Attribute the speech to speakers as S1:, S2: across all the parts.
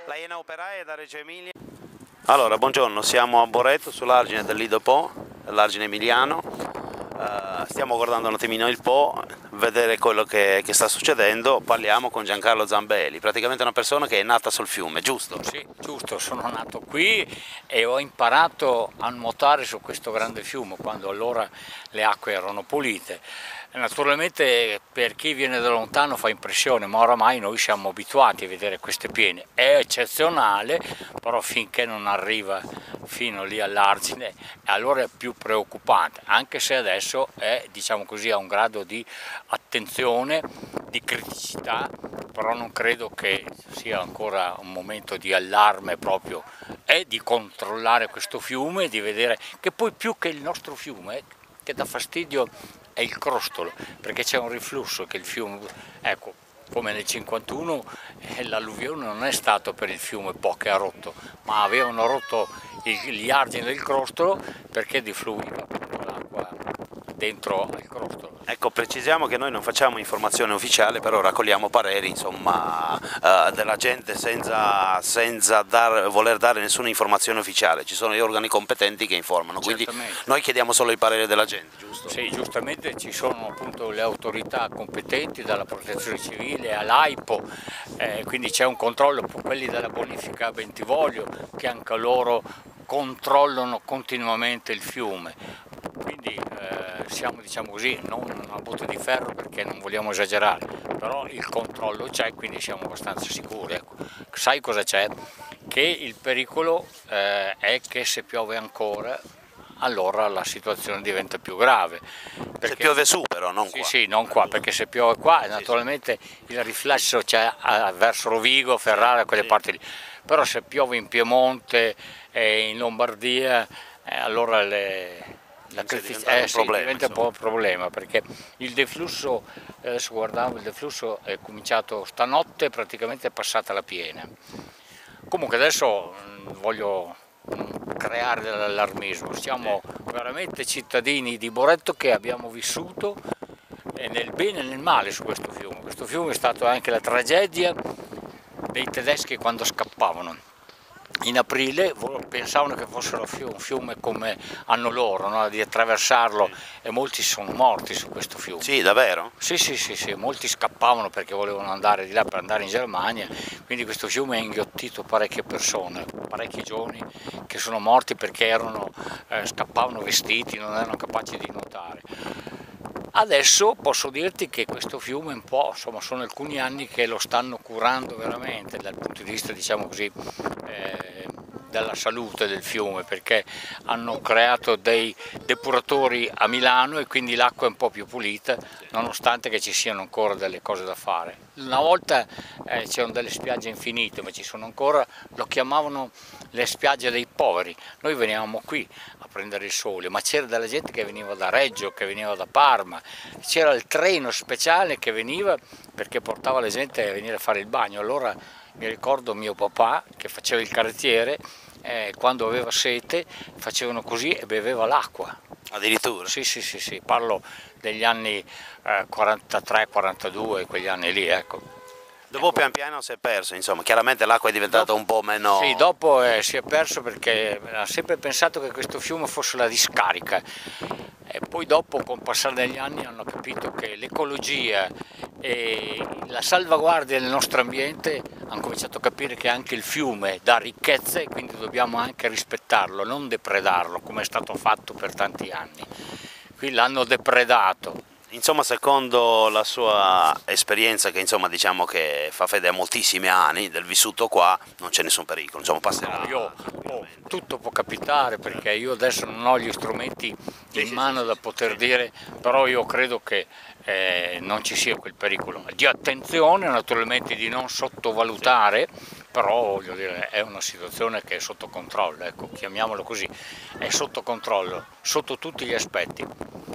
S1: La Iena Operaia da Reggio Emilia. Allora, buongiorno, siamo a Boreto sull'argine del Lido Po, l'argine emiliano. Stiamo guardando un attimino il Po, vedere quello che sta succedendo. Parliamo con Giancarlo Zambelli, praticamente una persona che è nata sul fiume, giusto?
S2: Sì, giusto, sono nato qui e ho imparato a nuotare su questo grande fiume quando allora le acque erano pulite. Naturalmente per chi viene da lontano fa impressione, ma oramai noi siamo abituati a vedere queste piene. È eccezionale, però finché non arriva fino lì all'argine, allora è più preoccupante, anche se adesso è, diciamo così, a un grado di attenzione, di criticità, però non credo che sia ancora un momento di allarme proprio, è di controllare questo fiume, di vedere che poi più che il nostro fiume, che dà fastidio è il crostolo, perché c'è un riflusso che il fiume, ecco, come nel 51 l'alluvione non è stato per il fiume Po che ha rotto, ma avevano rotto gli argini del crostolo perché defluiva l'acqua dentro il crostolo.
S1: Ecco, precisiamo che noi non facciamo informazione ufficiale, però raccogliamo pareri, insomma, della gente senza voler dare nessuna informazione ufficiale. Ci sono gli organi competenti che informano, quindi noi chiediamo solo il parere della gente, giusto?
S2: Sì, giustamente ci sono appunto le autorità competenti, dalla Protezione Civile all'AIPO, quindi c'è un controllo, quelli della bonifica Bentivoglio, che anche loro controllano continuamente il fiume. Quindi siamo, diciamo così, non a botte di ferro perché non vogliamo esagerare, però il controllo c'è, quindi siamo abbastanza sicuri. Ecco. Sai cosa c'è? Che il pericolo è che se piove ancora, allora la situazione diventa più grave. Perché...
S1: Se piove su però, non qua.
S2: Sì, non qua, perché se piove qua naturalmente il riflesso c'è verso Rovigo, Ferrara, quelle parti lì. Però se piove in Piemonte e in Lombardia, allora diventa un po' un problema, perché il deflusso, adesso guardavo, il deflusso è cominciato stanotte, praticamente è passata la piena. Comunque adesso voglio creare dell'allarmismo, siamo veramente cittadini di Boreto che abbiamo vissuto nel bene e nel male su questo fiume. Questo fiume è stato anche la tragedia dei tedeschi quando scappavano. In aprile pensavano che fosse un fiume come hanno loro, no? Di attraversarlo, e molti sono morti su questo fiume.
S1: Sì, davvero?
S2: Sì, molti scappavano perché volevano andare di là per andare in Germania, quindi questo fiume ha inghiottito parecchie persone, parecchi giovani che sono morti perché scappavano vestiti, non erano capaci di nuotare. Adesso posso dirti che questo fiume un po', insomma, sono alcuni anni che lo stanno curando veramente dal punto di vista, diciamo così, della salute del fiume, perché hanno creato dei depuratori a Milano e quindi l'acqua è un po' più pulita, nonostante che ci siano ancora delle cose da fare. Una volta c'erano delle spiagge infinite, ma ci sono ancora, lo chiamavano le spiagge dei poveri. Noi venivamo qui a prendere il sole, ma c'era della gente che veniva da Reggio, che veniva da Parma, c'era il treno speciale che veniva perché portava la gente a venire a fare il bagno. Allora mi ricordo mio papà che faceva il carrettiere, quando aveva sete facevano così e beveva l'acqua.
S1: Addirittura?
S2: Sì, parlo degli anni 43-42, quegli anni lì, ecco.
S1: Dopo pian piano si è perso, insomma, chiaramente l'acqua è diventata un po' meno...
S2: Sì, dopo si è perso perché ha sempre pensato che questo fiume fosse la discarica. E poi dopo, con il passare degli anni, hanno capito che l'ecologia e la salvaguardia del nostro ambiente hanno cominciato a capire che anche il fiume dà ricchezze e quindi dobbiamo anche rispettarlo, non depredarlo come è stato fatto per tanti anni. Qui l'hanno depredato.
S1: Insomma, secondo la sua esperienza, che insomma diciamo che fa fede a moltissimi anni del vissuto qua, non c'è nessun pericolo, insomma passerà.
S2: Tutto può capitare perché io adesso non ho gli strumenti in mano da poter dire, però io credo che non ci sia quel pericolo. Di attenzione naturalmente, di non sottovalutare, però voglio dire, è una situazione che è sotto controllo, ecco, chiamiamolo così, è sotto controllo, sotto tutti gli aspetti.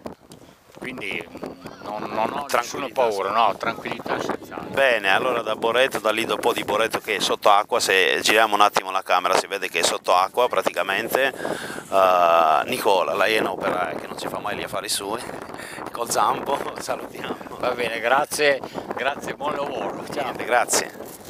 S2: Quindi non ho nessuna paura, no, tranquillità senz'altro.
S1: Bene, allora da Boreto, dal Lido Po di Boreto che è sotto acqua, se giriamo un attimo la camera si vede che è sotto acqua praticamente. Nicola, la Iena Operaia, che non si fa mai gli affari suoi, col Zambo, salutiamo.
S2: Va bene, grazie, buon lavoro. Ciao.
S1: Grazie.